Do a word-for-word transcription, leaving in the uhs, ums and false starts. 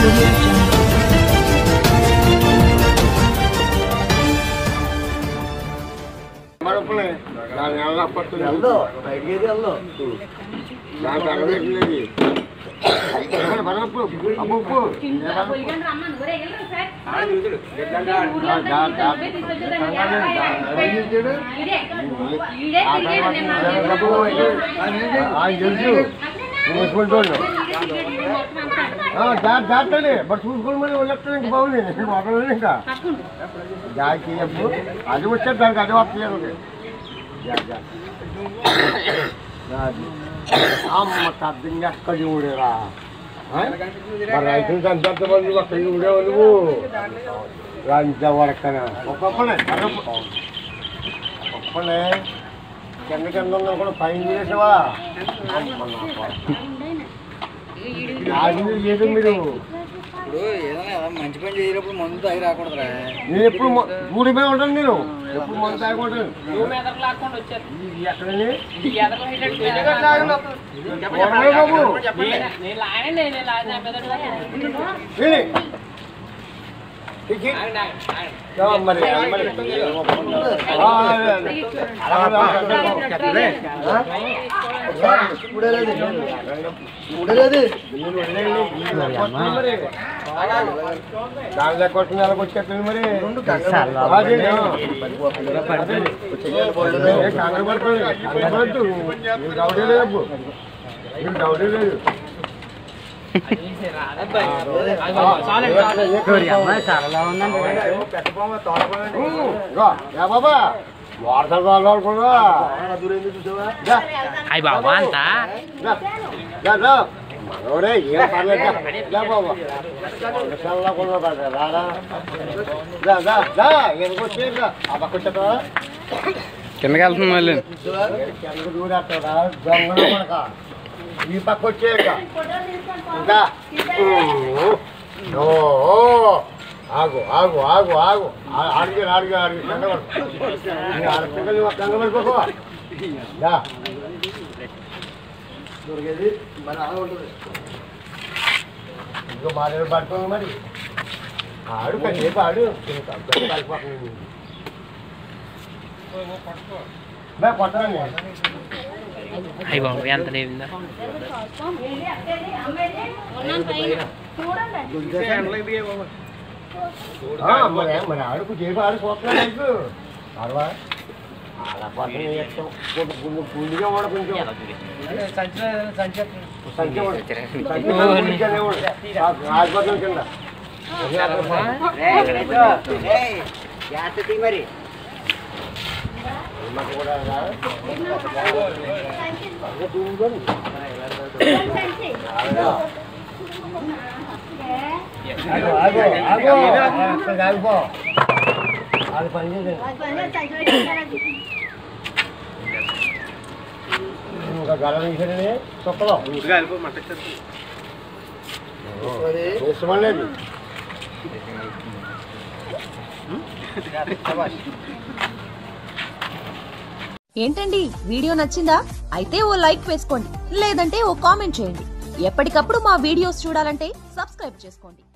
Audio Jungle. జాగ్రత్త but చూసుకోమని electronic బాగుంది ఒకళ్ళు ఇంకా జాగ్రత్త అది వచ్చే దానికి అది వస్తుంది అమ్మ తద్దంగా ఎక్కడ చూడేరా రైతులు చంపేంత మంది అక్కడ చూడేవా నువ్వు లంచా వరకనా ఒక్కొక్కనే ఒక్కనే కింద కింద ఉన్నా కూడా పైన చేసావా అది లేదు మీరు ఇప్పుడు ఏదైనా మంచి పని చేసినప్పుడు మందు తాగి రాకూడదురా. నేను ఎప్పుడు గూడి మీద ఉంటాను నేను ఎప్పుడు మందు తాగకూడదు మరి దాని కొట్టిన నెలకు వచ్చేస్తుంది మరి కంగారు పడుతుంది పడద్దు నీకు డౌటే లేదు నీకు డౌటే లేదు బాబా వాడతాడు కూడా అయ్యి బాబా అంతా మనోడే ఏం పర్లేదు బాబా ఎందుకొచ్చేదా ఆ పక్క వచ్చేదా కిందకి వెళ్తుంది మళ్ళీ కింద దూరేస్తాడా దొంగ మనక ఈ పక్క వచ్చేయక ఇంకా ఆగు ఆగు ఆగు ఆగు అడిగి అడిగి అడిగి కంగబడు కంగబడిపోకో దొరికేది మరి అలా ఉంటుంది ఇంకో మా దగ్గర పడుతుంది మరి ఆడు కాసేపు ఆడు కలిపోతుంది కొట్టండి అయ్యి బాబు ఎంత లేవిందా మరి ఆడుకు చేసి ఆడు పోతున్నాడు అరవా అలా పక్కన గుండిగా వాడ కొంచెం ఆసుపత్రి కింద మరి కూడా ఆగిపో అది పని ఇంకా గల తీసారని తొక్కలో ఇష్టం లేదు ఏంటండి వీడియో నచ్చిందా? అయితే ఓ లైక్ వేసుకోండి, లేదంటే ఓ కామెంట్ చేయండి. ఎప్పటికప్పుడు మా వీడియోస్ చూడాలంటే సబ్స్క్రైబ్ చేసుకోండి.